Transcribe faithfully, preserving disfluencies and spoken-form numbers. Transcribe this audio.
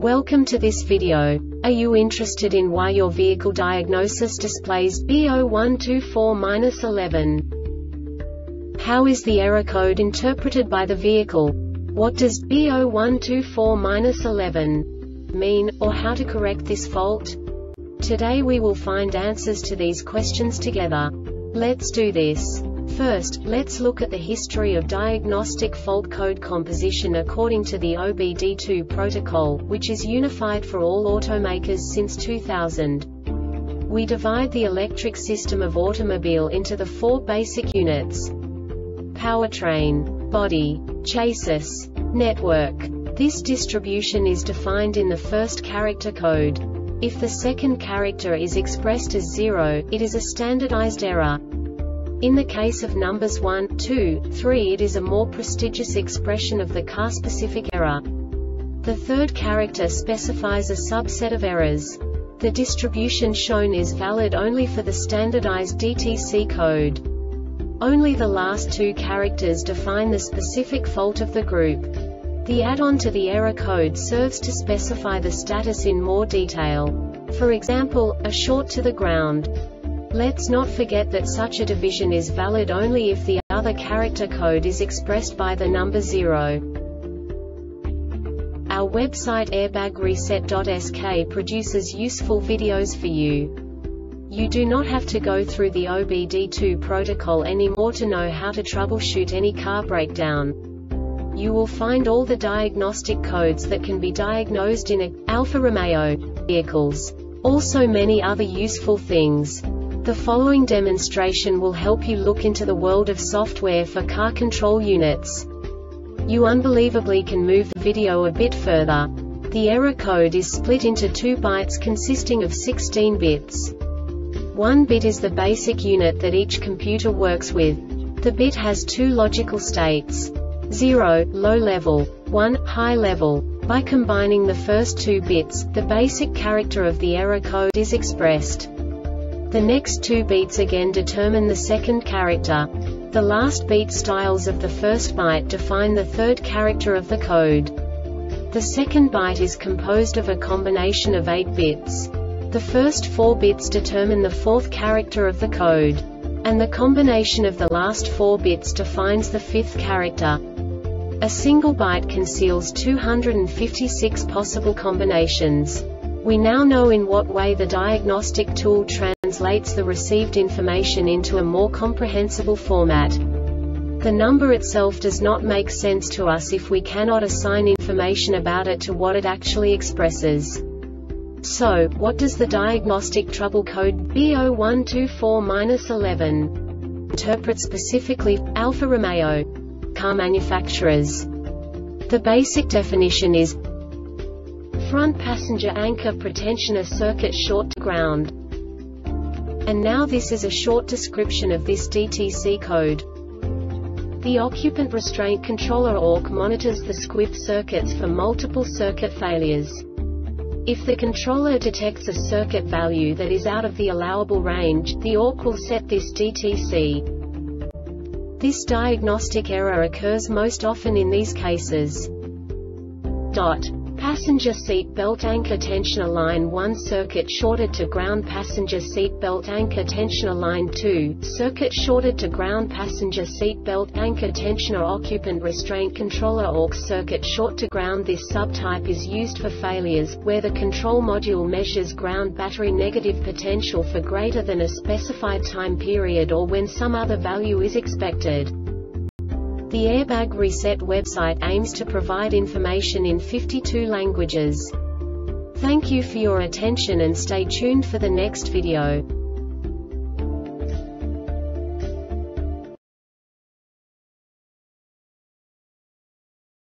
Welcome to this video. Are you interested in why your vehicle diagnosis displays B zero one two four dash eleven? How is the error code interpreted by the vehicle? What does B zero one two four dash eleven mean, or how to correct this fault? Today we will find answers to these questions together. Let's do this. First, let's look at the history of diagnostic fault code composition according to the O B D two protocol, which is unified for all automakers since two thousand. We divide the electric system of automobile into the four basic units: powertrain, body, chassis, network. This distribution is defined in the first character code. If the second character is expressed as zero, it is a standardized error. In the case of numbers one, two, three, it is a more prestigious expression of the car-specific error. The third character specifies a subset of errors. The distribution shown is valid only for the standardized D T C code. Only the last two characters define the specific fault of the group. The add-on to the error code serves to specify the status in more detail. For example, a short to the ground. Let's not forget that such a division is valid only if the other character code is expressed by the number zero. Our website airbag reset dot S K produces useful videos for you. You do not have to go through the O B D two protocol anymore to know how to troubleshoot any car breakdown. You will find all the diagnostic codes that can be diagnosed in a Alfa Romeo vehicles. Also many other useful things. The following demonstration will help you look into the world of software for car control units. You unbelievably can move the video a bit further. The error code is split into two bytes consisting of sixteen bits. One bit is the basic unit that each computer works with. The bit has two logical states: zero, low level, one, high level. By combining the first two bits, the basic character of the error code is expressed. The next two beats again determine the second character. The last beat styles of the first byte define the third character of the code. The second byte is composed of a combination of eight bits. The first four bits determine the fourth character of the code. And the combination of the last four bits defines the fifth character. A single byte conceals two hundred fifty-six possible combinations. We now know in what way the diagnostic tool translates the received information into a more comprehensible format. The number itself does not make sense to us if we cannot assign information about it to what it actually expresses. So, what does the diagnostic trouble code B zero one two four dash eleven interpret specifically for Alfa Romeo car manufacturers? The basic definition is front passenger anchor pretensioner circuit short to ground. And now this is a short description of this D T C code. The occupant restraint controller O R C monitors the S Q I P circuits for multiple circuit failures. If the controller detects a circuit value that is out of the allowable range, the O R C will set this D T C. This diagnostic error occurs most often in these cases. Dot. Passenger seat belt anchor tensioner line one circuit shorted to ground. Passenger seat belt anchor tensioner line two circuit shorted to ground. Passenger seat belt anchor tensioner occupant restraint controller O R C circuit short to ground. This subtype is used for failures where the control module measures ground battery negative potential for greater than a specified time period or when some other value is expected. The Airbag Reset website aims to provide information in fifty-two languages. Thank you for your attention and stay tuned for the next video.